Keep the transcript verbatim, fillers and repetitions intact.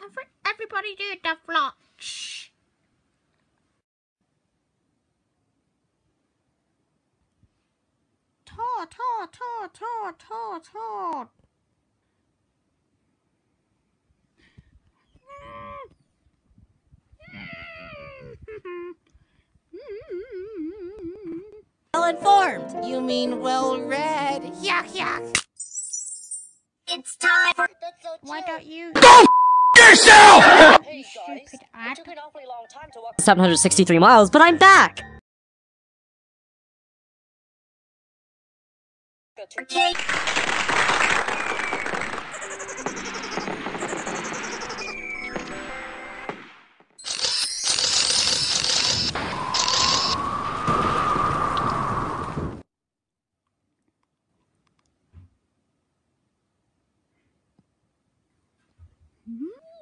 Every, everybody do the vlog. Shh. Todd, Todd, Todd, Todd, Todd, Todd. Well-informed. You mean well-read. Yuck, yuck. It's time for... Why don't you... Go yourself! You stupid app. seven hundred sixty-three miles, but I'm back! Cake. Hmm?